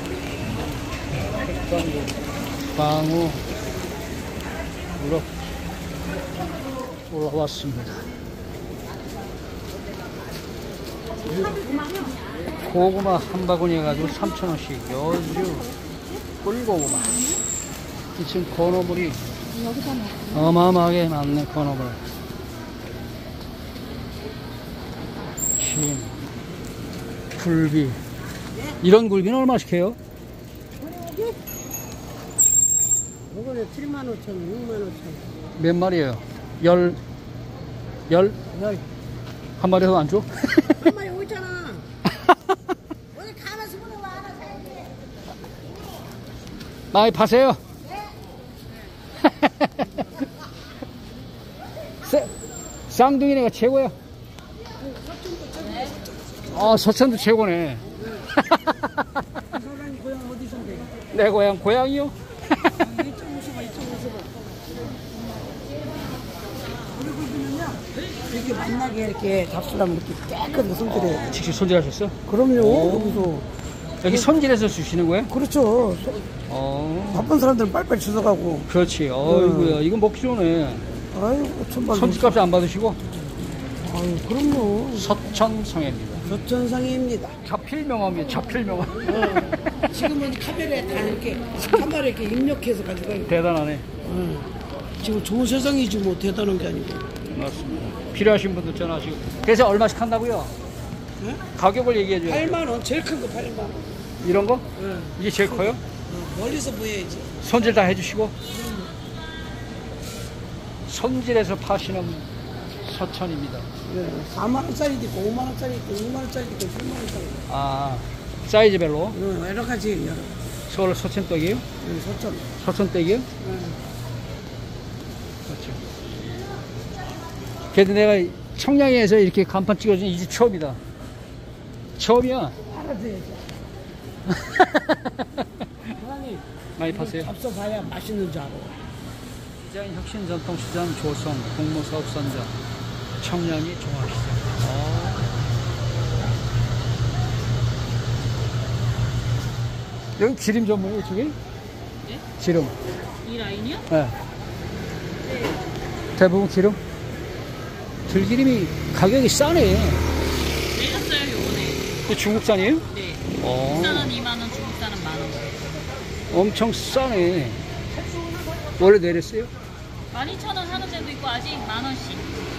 백광고, 광어, 우럭 올라왔습니다. 고구마 한 바구니 해가지고 3,000원씩. 여주 꿀고구마. 지금 건어물이 어마어마하게 많네. 건어물. 침, 굴비. 이런 굴비는 얼마씩 해요? 이거는 75,000원, 65,000원. 몇 마리예요? 열? 한 마리도 안 줘? 한 마리 오잖아. 오늘 가만히 보내 와 하나 사야지. 많이 파세요. 쌍둥이네가 최고야. 서천도 최고네. 사장님 고향 어디선데? 내 고향 고향이요? 이렇게 만나게 이렇게 잡수라면 이렇게 깨끗하게 손질해. 직접 손질하셨어? 그럼요. 여기서. 여기 손질해서 주시는 거예요? 그렇죠. 바쁜 사람들은 빨리빨리 주워가고. 그렇지. 어이구야, 이건 먹기 좋네. 아이고, 천만. 손질값이 안 받으시고? 아유, 그럼요. 서천성입니다. 서천상해입니다. 자필명함이에요, 자필명함. 지금은 카메라에 다 이렇게 카메라에 이렇게 입력해서 가지고. 대단하네. 지금 좋은 세상이지 뭐 대단한 게 아니고. 맞습니다. 필요하신 분들 전화하시고. 그래서 얼마씩 한다고요? 네? 가격을 얘기해줘요. 8만 원, 제일 큰 거 8만 원. 이런 거? 네. 이게 제일 커요? 멀리서 보여야지. 손질 다 해주시고. 손질해서 파시는 서천입니다. 4만원짜리도 있고 5만원짜리 있고 6만원짜리 있고 7만원짜리 있고 아, 사이즈별로. 여러 가지 여러 서울 서천떡이에요? 소천. 서천떡이요? 그렇죠. 그래도 내가 청량리에서 이렇게 간판 찍어준 이 집 처음이다. 처음이야. 알아줘야죠. 사장님 많이 파세요. 앞서 봐야 맛있는 줄 알아. 시장 혁신전통시장 조성 공모사업선장 청량리 종합시장. 여기 기름 전문이에요, 이쪽이? 네? 기름. 이 라인이요? 네. 대부분 기름. 들기름이 가격이 싸네. 내렸어요, 요번에. 이게 중국산이에요? 네. 어, 국산은 2만원, 중국산은 만원. 엄청 싸네. 원래 내렸어요? 12,000원 하는 데도 있고, 아직 만원씩.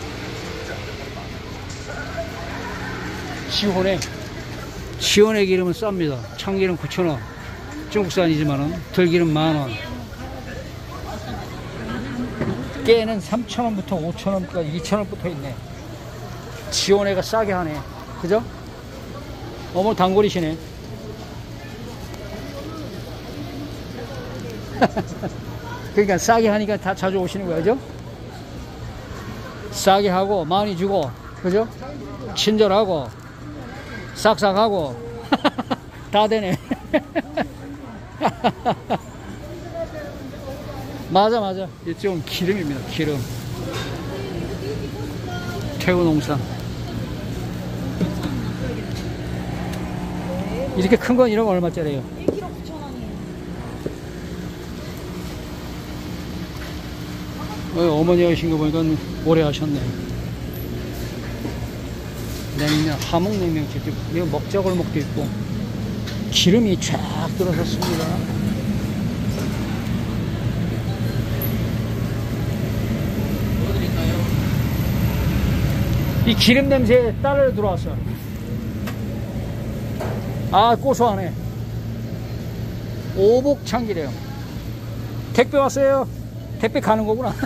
시원의 기름은 쌉니다. 참기름 9,000원. 중국산이지만은 들기름 만원. 깨는 3,000원부터 5,000원까지 2,000원부터 있네. 지원회가 싸게 하네. 그죠? 어머 단골이시네. 그러니까 싸게 하니까 다 자주 오시는 거야, 그죠? 싸게 하고 많이 주고, 그죠? 친절하고 싹싹하고 다 되네. 맞아. 이쪽은 기름입니다. 기름. 태우농산. 이렇게 큰 건 이런 거 얼마짜리예요? 1kg 9,000원이에요. 어머니 하신 거 보니까 오래 하셨네. 냉면, 함흥냉면 직접, 이거 먹자골목도 있고, 기름이 쫙 들어섰습니다. 이 기름 냄새에 따르르 들어왔어. 아, 고소하네. 오복 참기래요. 택배 왔어요. 택배 가는 거구나.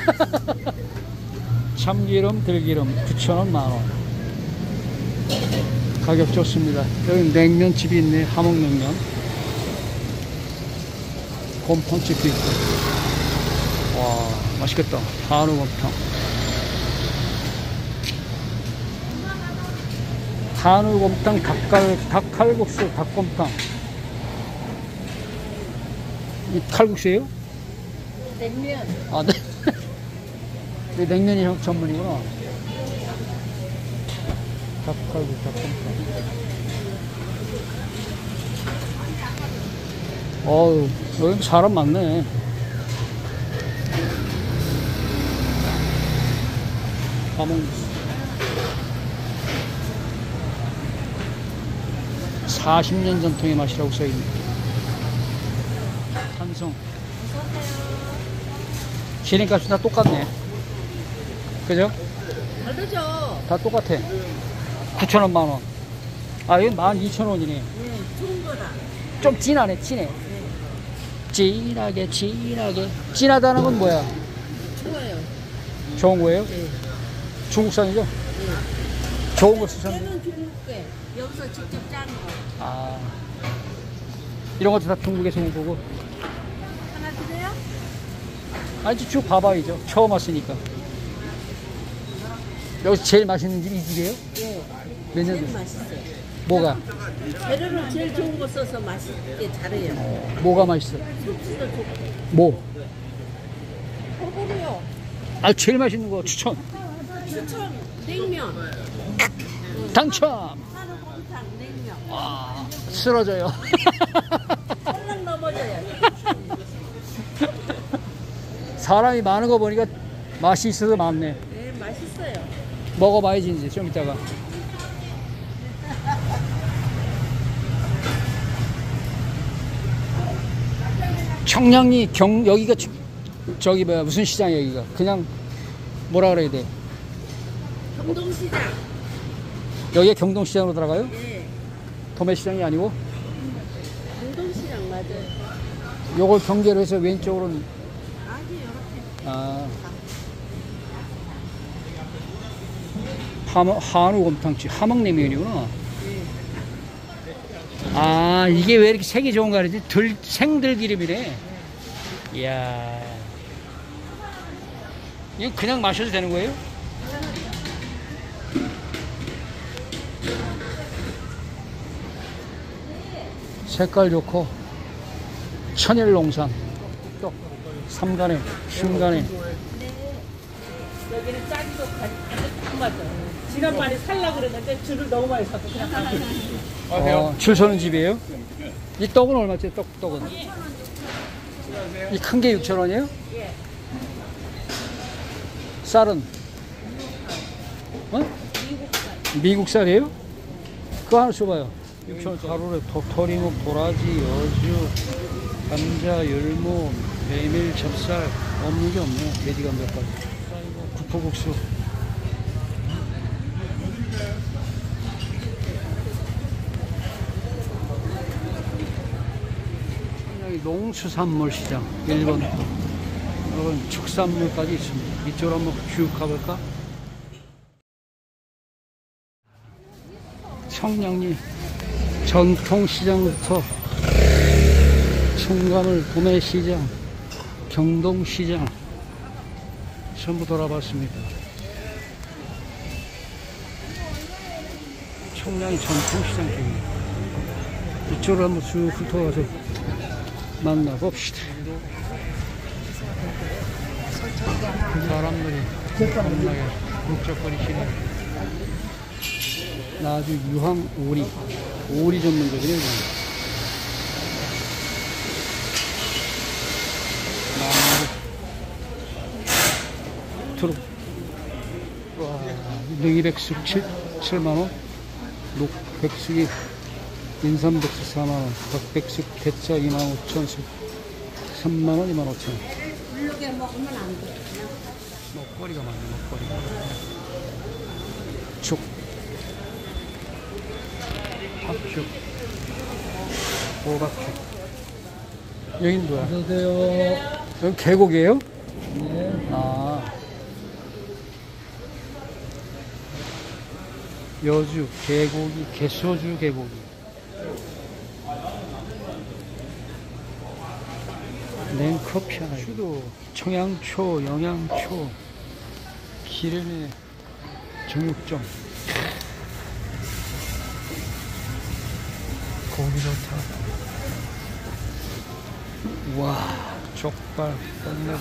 참기름, 들기름 9,000원, 만원. 가격 좋습니다. 여기 냉면집이 있네. 함흥냉면. 곰탕집도 있고. 와, 맛있겠다. 한우곰탕. 한우곰탕, 닭칼국수, 닭곰탕. 이 칼국수예요? 냉면. 아, 네. 네, 냉면이 형 전문이구나. 닭칼국수, 닭곰탕. 어우, 여기 사람 많네. 가몽 40년 전통의 맛이라고 써있네. 한성. 기름값이 다 똑같네. 그죠? 다르죠? 다 똑같아. 9,000원, 만원. 아, 이건 12,000원이네. 네, 좋은 거다. 좀 진하네, 진해. 진하게. 진하다는 건 뭐야? 좋아요. 좋은 거예요? 네. 중국산이죠? 네. 좋은 거 쓰셨네. 걔는 중국계. 여기서 직접 짜는 거. 아, 이런 것도 다 중국에서 온 거고. 하나 드세요? 아니, 쭉 봐봐야죠. 처음 왔으니까. 여기서 제일 맛있는 집이 이 집이에요? 네. 몇 년 제일 됐어요? 맛있어요. 뭐가? 재료를 제일 좋은 거 써서 맛있게 잘해요. 뭐가 맛있어? 소스도 좋고. 뭐? 소고기요. 아, 제일 맛있는 거 추천. 추천 냉면. 당첨! 한우곰탕 냉면. 아, 쓰러져요. 꼴랑 넘어져요. 사람이 많은 거 보니까 맛이 있어서 많네. 네, 맛있어요. 먹어봐야지, 이제 좀 이따가. 청량리 여기가 저기 뭐야, 무슨 시장이야, 여기가? 그냥 뭐라 그래야 돼? 경동시장. 여기가 경동시장으로 들어가요? 네. 도매시장이 아니고? 경동시장 맞아요. 요걸 경계로 해서 왼쪽으로는 아 한우 곰탕집 함흥냉면이구나. 아 이게 왜 이렇게 색이 좋은가 그러지? 생들기름이네. 이야 이거 그냥 마셔도 되는 거예요? 색깔 좋고 천일농산 또 삼간에 흉간에 여기는 짠도 딱 맞아요. 지난번에 살라 그랬는데 줄을 너무 많이 샀어. 그냥 가고. 줄 서는 집이에요? 이 떡은 얼마짜리 떡은? 이 큰 게 6,000원이에요? 예. 쌀은? 어? 미국쌀이에요? 그거 하나 줘봐요. 6,000원 가루래 도토리묵, 도라지, 여주, 감자, 열무, 메밀, 찹쌀 없는 게 없네요. 돼지감자까지. 구포국수. 여기 농수산물 시장 1번. 여기는 축산물까지 있습니다. 이쪽으로 한번 쭉 가볼까? 청량리 전통시장부터 청가물 도매시장, 경동시장 전부 돌아봤습니다. 청량리 전통시장 쪽이에요. 이쪽으로 한번 쭉 훑어가서 만나봅시다. 사람들이 겁나게 북적거리시네. 나주 유황 오리 전문점이네요. 트럭. 와, 능이백숙 7만원, 녹백숙이 인삼백숙 4만원, 덕백숙 대짜 25,000원, 3만원, 25,000원. 물르게 먹으면 안 돼. 먹거리가 많네, 먹거리가. 죽. 팥죽. 호박죽. 여긴 뭐야? 안녕하세요. 여기 계곡이에요? 네. 아. 여주, 개고기, 개소주, 개고기. 냉커피 하나. 슈도, 청양초, 영양초, 기름에 정육점. 고기 좋다. 와, 족발, 끝내보네.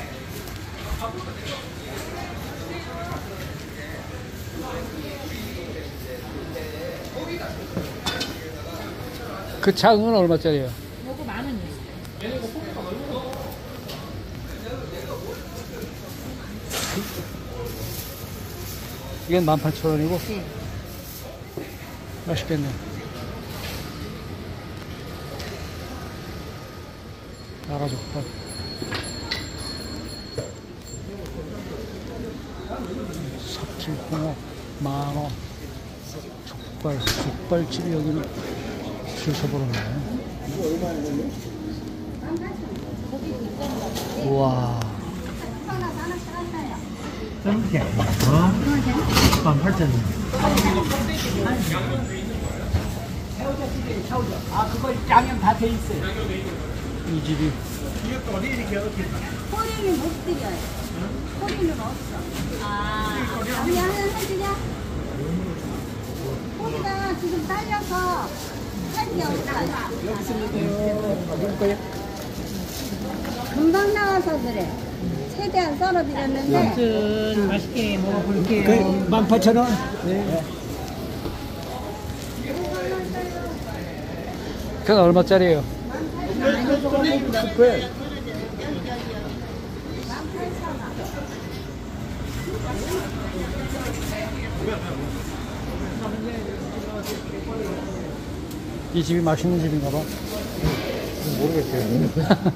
그 작은 건 얼마짜리예요? 요거 10,000원이요. 이건 18,000원이고? 네. 맛있겠네. 나라족발. 삽질홍어 10,000원. 족발집이 여기는 줄 서버렸네. 우와. 18,000원. 아, 그거 양념 다 돼 있어요. 이 집이 호리는 못 드려요. 호리는 없어. 아, 우리 하나 해드려? 호리가 지금 딸려서 할 게 없어요. 여기 있으면 누굴까요? 금방 나와서 그래. 최대한 썰어드렸는데. 아무튼 맛있게 먹어볼게요. 18,000원. 네. 그건 얼마짜리예요? 이 집이 맛있는 집인가 봐. 모르겠어요.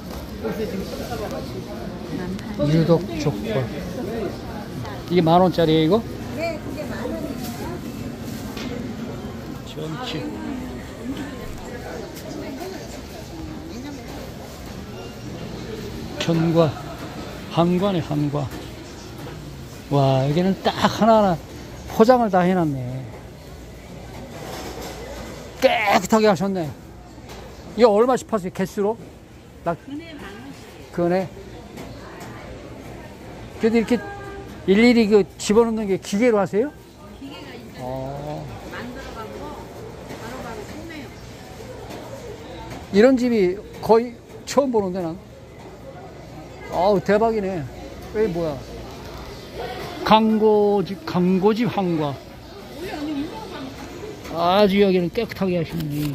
유독 족발. 이게 10,000원짜리예요, 이거? 네, 그게 10,000원이에요. 전치. 인천과 한과네, 한과. 와, 여기는 딱 하나하나 포장을 다 해놨네. 깨끗하게 하셨네. 이거 얼마씩 파세요? 개수로? 근에 만 원씩. 그네. 그래도 이렇게 일일이 그 집어넣는 게 기계로 하세요? 기계가 이제 어. 만들어가고 바로바로 소매요. 이런 집이 거의 처음 보는데 난. 아우, 대박이네. 여기 뭐야? 강고집 한과. 아주 여기는 깨끗하게 하시네.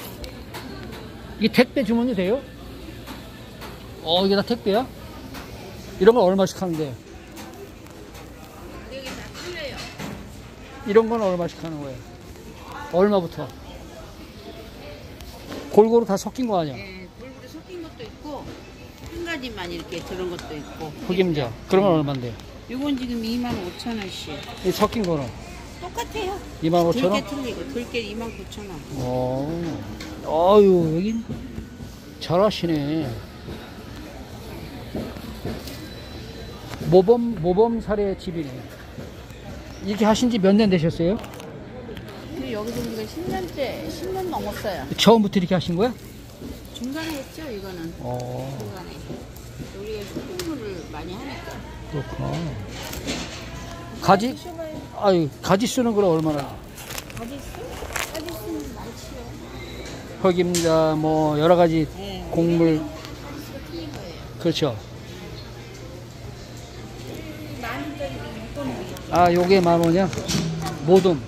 이게 택배 주문이 돼요? 이게 다 택배야? 이런 건 얼마씩 하는데? 여기 다 틀려요. 이런 건 얼마씩 하는 거예요? 얼마부터? 골고루 다 섞인 거 아니야? 네, 골고루 섞인 것도 있고 한 가지만 이렇게 그런 것도 있고. 흑임자. 그런 건 얼마인데? 이건 지금 25,000원씩. 이 섞인 거는? 똑같아요. 25,000원? 들깨 틀리고 들깨 29,000원. 아유, 여긴 잘하시네. 모범사례 집이네. 이렇게 하신 지 몇 년 되셨어요? 여기서 우리가 10년 넘었어요. 처음부터 이렇게 하신 거야? 중간에 했죠, 이거는. 중간에. 우리가 소금물을 많이 하니까. 그렇구나. 가지 수는 그럼 얼마나? 가지수는 많지요. 흑임자, 뭐, 여러 가지 곡물. 가지수가 틀린 거예요. 그렇죠. 만원짜리 이거는 아, 요게 10,000원이야? 모둠.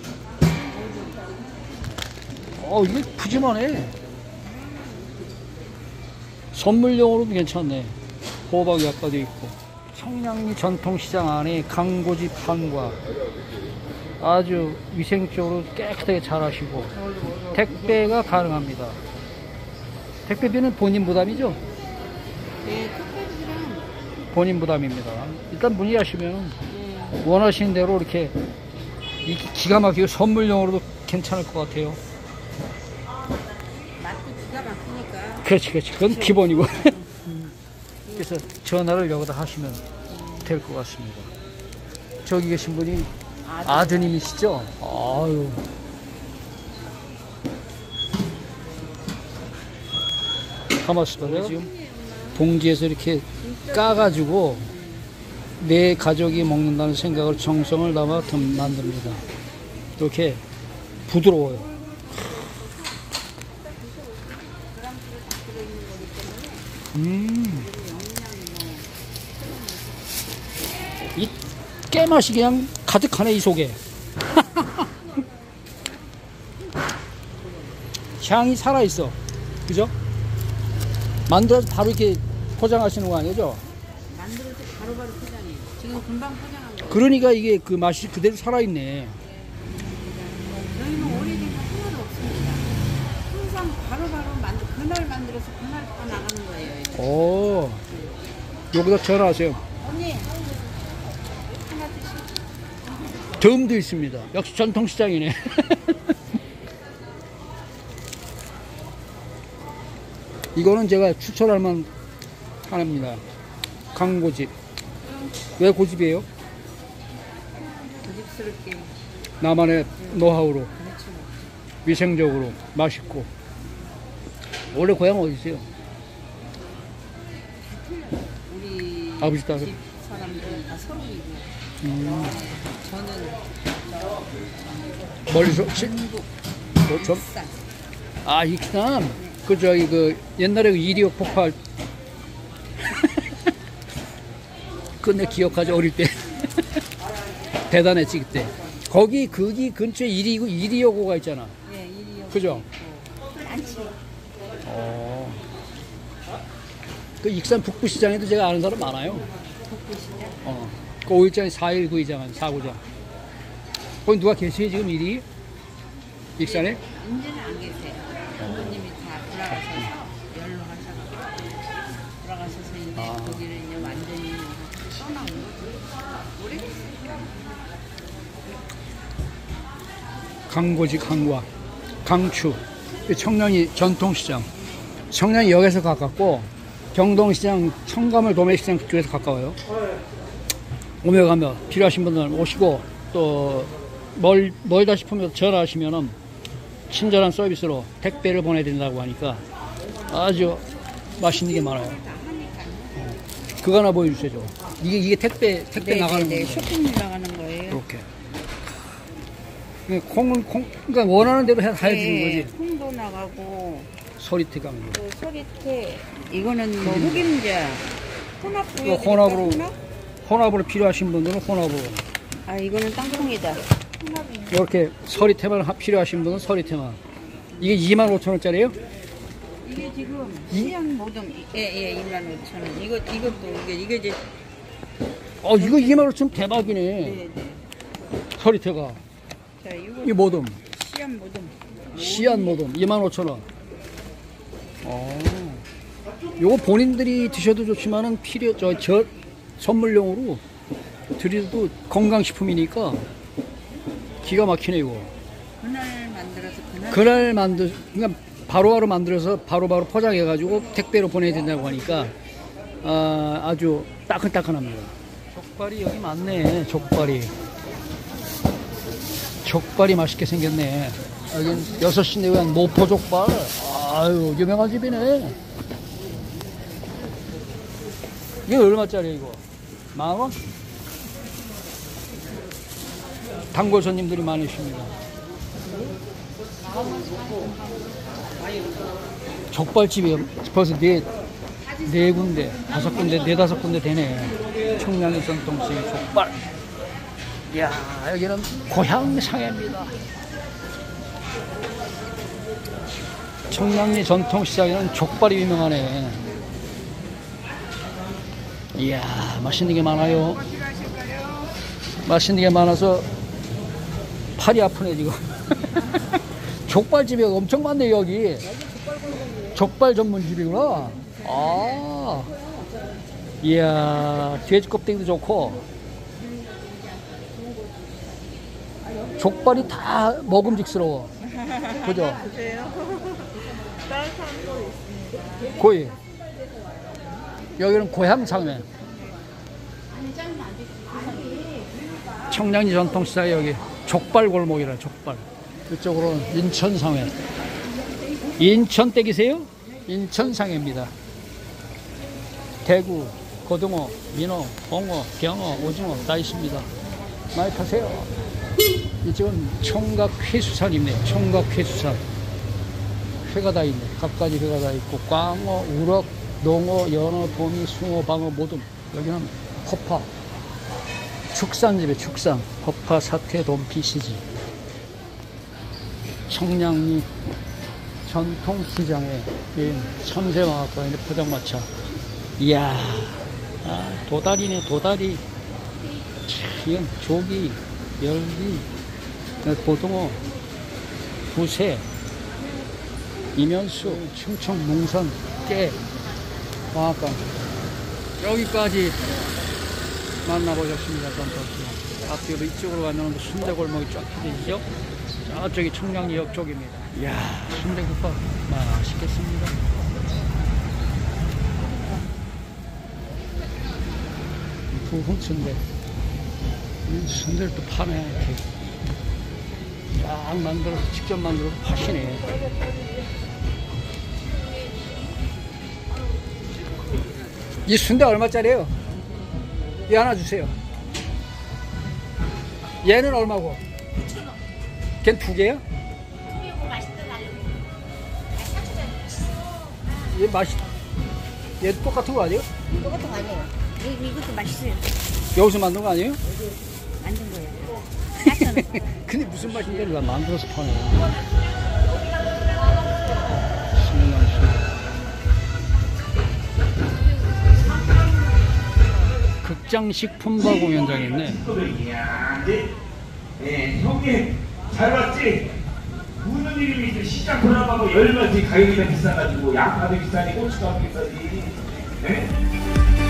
이게 푸짐하네. 선물용으로도 괜찮네. 호박 약과도 있고. 청량리 전통시장 안에 강고집 한과. 아주 위생적으로 깨끗하게 잘 하시고. 택배가 가능합니다. 택배비는 본인 부담이죠? 네, 택배비랑. 본인 부담입니다. 일단 문의하시면 원하시는 대로 이렇게 기가 막히고 선물용으로도 괜찮을 것 같아요. 맛도 기가 막히니까. 그렇지. 그건 기본이고. 그래서 전화를 여기다 하시면 될 것 같습니다. 저기 계신 분이 아드님이시죠? 아유. 가만있어 봐. 지금 봉지에서 이렇게 까가지고 내 가족이 먹는다는 생각을 정성을 담아 만듭니다. 이렇게 부드러워요. 이 깨맛이 그냥 가득하네, 이 속에. 향이 살아있어. 그죠? 만들어서 바로 이렇게 포장하시는 거 아니죠? 만들어서 바로바로 포장해요. 지금 금방 포장한 거예요. 그러니까 이게 그 맛이 그대로 살아있네. 저희는 오래된 거 하나도 없습니다. 항상 바로바로 그날 만들어서 그날 다 나가는 거예요. 오, 여기다 전화하세요. 언니, 하나 드시고. 덤도 있습니다. 역시 전통시장이네. 이거는 제가 추천할 만한 하나입니다. 강고집. 왜 고집이에요? 고집스럽게. 나만의 노하우로, 그렇죠. 위생적으로, 맛있고. 원래 고향 어디세요? 우리 아버지 딸. 집 사람들은 다 서울이고. 저는 멀리서? 중국, 저? 익산. 아, 익산? 그 저기 그 옛날에 그 2.25 폭발 그내 기억하죠, 어릴 때. 대단했지 그때. 거기 근처에 1.25가 있잖아. 네, 일이요. 그죠? 많지. 그 익산 북부시장에도 제가 아는 사람 많아요. 북부시장? 그 5일장에 4.19 이장은 4구장. 거기 누가 계세요 지금 일이? 익산에? 이제는 안 계세요. 부모님이 다 돌아가셔서 연로하셔서 돌아가셔서 이제 거기를 이제 완전히 떠나온 거죠. 오래됐어요. 강고직 한과, 강추, 청량리 전통시장. 청량리역에서 가깝고 경동시장 청가물 도매시장 그쪽에서 가까워요. 오며 가며 필요하신 분들 오시고 또 멀다 싶으면 전화하시면은 친절한 서비스로 택배를 보내드린다고 하니까 아주 맛있는 게 많아요. 그거 하나 보여주세요. 이게 택배 나가는 거예요. 쇼핑 나가는 거예요. 이렇게. 그러니까 원하는 대로 다 해주는 거지. 콩도 나가고 서리태 가면. 또 서리태 이거는 뭐 흑임자 혼합 혼합으로 필요하신 분들은 혼합으로. 아 이거는 땅콩이다. 이렇게 서리태만 필요하신 분은 서리태만. 이게 25,000원짜리예요? 이게 지금 시안 모듬 예 25,000원. 이것도 이게 이제 이거 25,000원 대박이네. 네. 서리태가. 자 이거 이 모듬. 시안 모듬 25,000원. 요거 본인들이 드셔도 좋지만은 저 선물용으로 드려도 건강식품이니까 기가 막히네 이거. 그날 그러니까 바로바로 만들어서 바로바로 포장해가지고 택배로 보내야 된다고 하니까 아주 따끈따끈합니다. 족발이 여기 많네. 족발이 맛있게 생겼네. 여긴 6시 내외한 모포족발. 아유 유명한 집이네. 이게 얼마짜리 이거? 10,000원? 단골 손님들이 많으십니다. 족발집이 벌써 네 군데, 5군데, 4-5군데 되네. 청량리 전통식 족발. 이야, 여기는 고향상해입니다. 청량리 전통시장에는 족발이 유명하네. 이야, 맛있는 게 많아요. 맛있는 게 많아서 팔이 아프네 지금. 족발집이 엄청 많네 여기. 족발 전문집이구나. 이야, 돼지 껍데기도 좋고. 족발이 다 먹음직스러워. 그죠? 고이. 여기는 고향상회. 청량리 전통시장에 여기 족발 골목이라 족발. 이쪽으로는 인천상회. 인천 댁이세요? 인천상회입니다. 대구, 고등어, 민어, 홍어, 병어, 오징어 다 있습니다. 많이 파세요. 이쪽은 청각회수산이네요. 청각회수산. 회가 다 있네. 갖가지 회가 다 있고 꽝어, 우럭, 농어, 연어, 도미, 숭어, 방어, 모듬. 여기는 허파. 축산집에 축산. 허파, 사태, 돔피, 시지. 청량리 전통시장에 참새마을과 포장마차. 이야, 도다리네, 도다리. 이건 조기, 열기, 고등어, 부새, 이면수, 충청, 뭉선, 깨, 방앗간. 여기까지 만나보셨습니다. 전통시장. 앞뒤로 이쪽으로 가면 순대골목이 쫙 펴지죠. 저쪽이 청량리역 쪽입니다. 이야, 순대국밥 맛있겠습니다. 부흥순대. 이 순대를 또 파네. 이렇게 쫙 만들어서 직접 만들어서 파시네. 이 순대 얼마짜리예요? 이 하나 주세요. 얘는 얼마고? 9,000원. 걔는 2개요? 2개고 맛있다 달라고. 얘 맛이, 얘도 똑같은 거 아니에요? 똑같은 거 아니에요. 이것도 맛있어요. 여기서 만든 거 아니에요? 만든 거예요. 근데 무슨 맛인지 나 만들어서 파네. 극장식품바 공연장이 있네. 네, 형님 잘 봤지? 무슨 일이 시장 돌아가고 열마지 가격이 다 비싸가지고 양파도 비싸니 고추도 비싸지. 네?